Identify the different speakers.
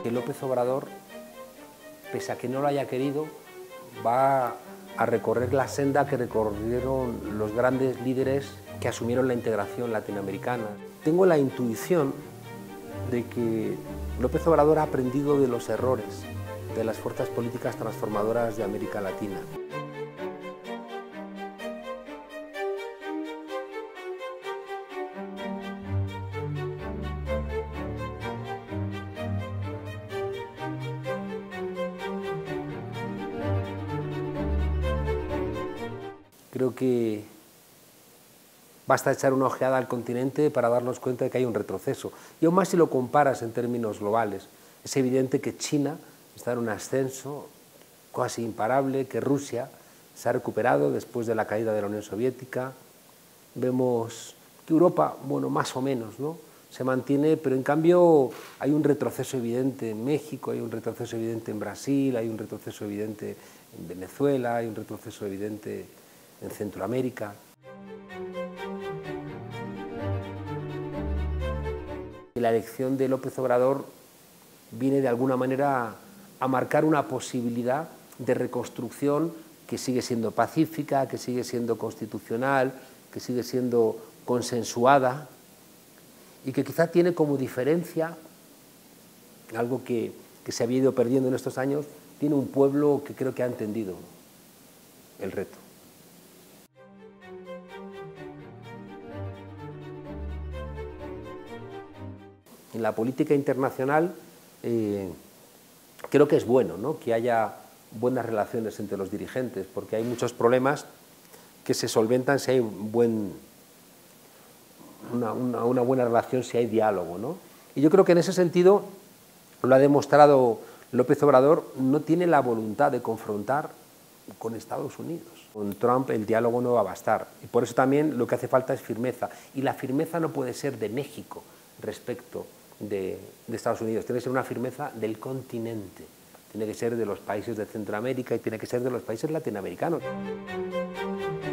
Speaker 1: que López Obrador, pese a que no lo haya querido, va a recorrer la senda que recorrieron los grandes líderes que asumieron la integración latinoamericana. Tengo la intuición de que López Obrador ha aprendido de los errores de las fuerzas políticas transformadoras de América Latina. Creo que basta echar una ojeada al continente para darnos cuenta de que hay un retroceso. Y aún más si lo comparas en términos globales. Es evidente que China está en un ascenso casi imparable, que Rusia se ha recuperado después de la caída de la Unión Soviética. Vemos que Europa, bueno, más o menos, ¿no?, se mantiene, pero en cambio hay un retroceso evidente en México, hay un retroceso evidente en Brasil, hay un retroceso evidente en Venezuela, hay un retroceso evidente en Centroamérica. La elección de López Obrador viene de alguna manera a marcar una posibilidad de reconstrucción que sigue siendo pacífica, que sigue siendo constitucional, que sigue siendo consensuada y que quizá tiene como diferencia, algo que se había ido perdiendo en estos años, tiene un pueblo que creo que ha entendido el reto. En la política internacional creo que es bueno, ¿no?, que haya buenas relaciones entre los dirigentes, porque hay muchos problemas que se solventan si hay una buena relación, si hay diálogo, ¿no? Y yo creo que en ese sentido lo ha demostrado López Obrador. No tiene la voluntad de confrontar con Estados Unidos. Con Trump el diálogo no va a bastar, y por eso también lo que hace falta es firmeza, y la firmeza no puede ser de México respecto de Estados Unidos, tiene que ser una firmeza del continente, tiene que ser de los países de Centroamérica y tiene que ser de los países latinoamericanos.